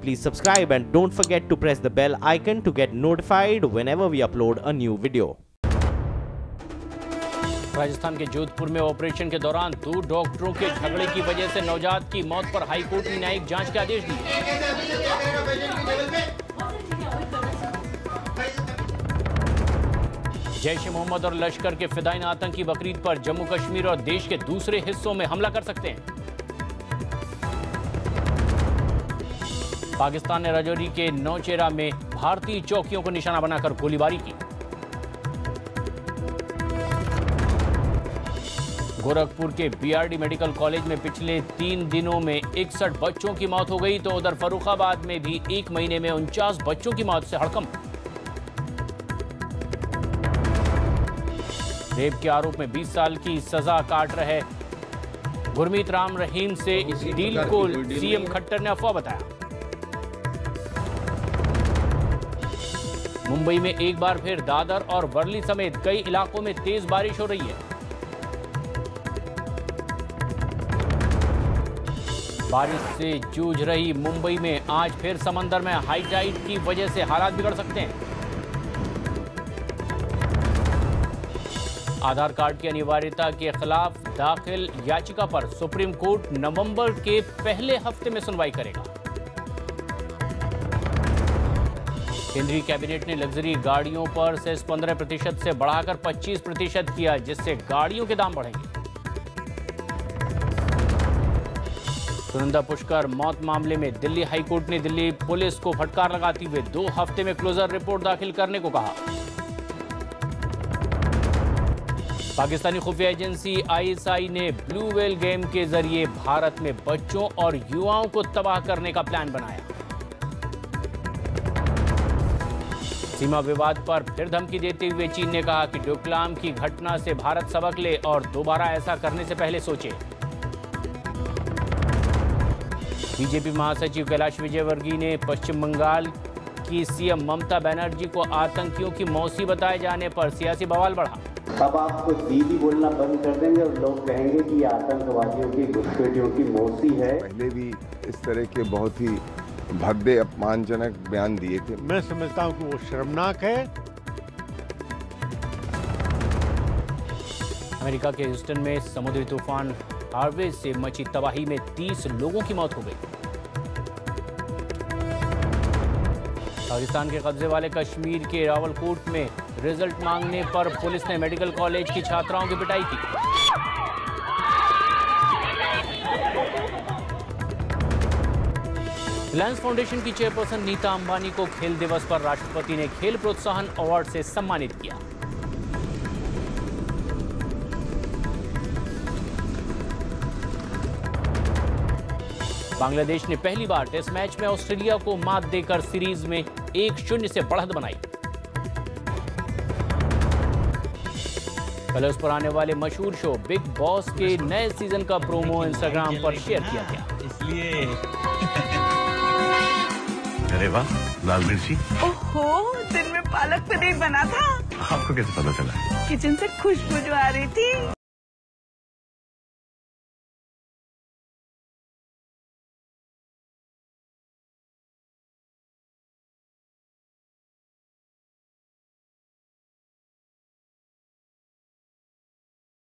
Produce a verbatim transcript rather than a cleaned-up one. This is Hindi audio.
please subscribe and don't forget to press the bell icon to get notified whenever we upload a new video. Rajasthan के जोधपुर में ऑपरेशन के दौरान दो डॉक्टरों के झगड़े की वजह से नवजात की मौत पर हाईकोर्ट ने न्यायिक जांच के आदेश दिए। जैश ए मोहम्मद और लश्कर के फिदायीन आतंकी बकरीद पर जम्मू कश्मीर और देश के दूसरे हिस्सों में हमला कर सकते हैं। पाकिस्तान ने राजौरी के नौचेरा में भारतीय चौकियों को निशाना बनाकर गोलीबारी की। गोरखपुर के बीआरडी मेडिकल कॉलेज में पिछले तीन दिनों में इकसठ बच्चों की मौत हो गई, तो उधर फर्रुखाबाद में भी एक महीने में उनचास बच्चों की मौत से हड़कंप। रेप के आरोप में बीस साल की सजा काट रहे गुरमीत राम रहीम से डील को सीएम खट्टर ने अफवाह बताया। मुंबई में एक बार फिर दादर और वर्ली समेत कई इलाकों में तेज बारिश हो रही है। बारिश से जूझ रही मुंबई में आज फिर समंदर में हाई टाइड की वजह से हालात बिगड़ सकते हैं। आधार कार्ड की अनिवार्यता के खिलाफ दाखिल याचिका पर सुप्रीम कोर्ट नवंबर के पहले हफ्ते में सुनवाई करेगा। केंद्रीय कैबिनेट ने लग्जरी गाड़ियों पर सेस पंद्रह प्रतिशत से बढ़ाकर पच्चीस प्रतिशत किया, जिससे गाड़ियों के दाम बढ़ेंगे। सुनंदा पुष्कर मौत मामले में दिल्ली हाईकोर्ट ने दिल्ली पुलिस को फटकार लगाते हुए दो हफ्ते में क्लोजर रिपोर्ट दाखिल करने को कहा। पाकिस्तानी खुफिया एजेंसी आईएसआई ने ब्लू व्हेल गेम के जरिए भारत में बच्चों और युवाओं को तबाह करने का प्लान बनाया। सीमा विवाद पर फिर धमकी देते हुए चीन ने कहा कि डोकलाम की घटना से भारत सबक ले और दोबारा ऐसा करने से पहले सोचे। बीजेपी महासचिव कैलाश विजयवर्गीय ने पश्चिम बंगाल की सीएम ममता बनर्जी को आतंकियों की मौसी बताए जाने पर सियासी बवाल बढ़ा। अब आपको दीदी बोलना बंद कर देंगे और लोग कहेंगे कि आतंकवादियों की घुसपैठियों की मौसी है। पहले भी इस तरह के बहुत ही भद्दे अपमानजनक बयान दिए थे। मैं समझता हूं कि वो शर्मनाक है। अमेरिका के ह्यूस्टन में समुद्री तूफान हार्वे से मची तबाही में तीस लोगों की मौत हो गई। पाकिस्तान के कब्जे वाले कश्मीर के रावलकोट में रिजल्ट मांगने पर पुलिस ने मेडिकल कॉलेज की छात्राओं की पिटाई की। रिलायंस फाउंडेशन की चेयरपर्सन नीता अंबानी को खेल दिवस पर राष्ट्रपति ने खेल प्रोत्साहन अवार्ड से सम्मानित किया। बांग्लादेश ने पहली बार टेस्ट मैच में ऑस्ट्रेलिया को मात देकर सीरीज में एक शून्य से बढ़त बनाई। कल उस पर आने वाले मशहूर शो बिग बॉस के नए सीजन का प्रोमो इंस्टाग्राम पर शेयर किया गया। इसलिए अरे वाह, लाल मिर्ची। ओहो, दिन में पालक पनीर बना था। आपको कैसे पता चला? किचन से खुशबू जो आ रही थी।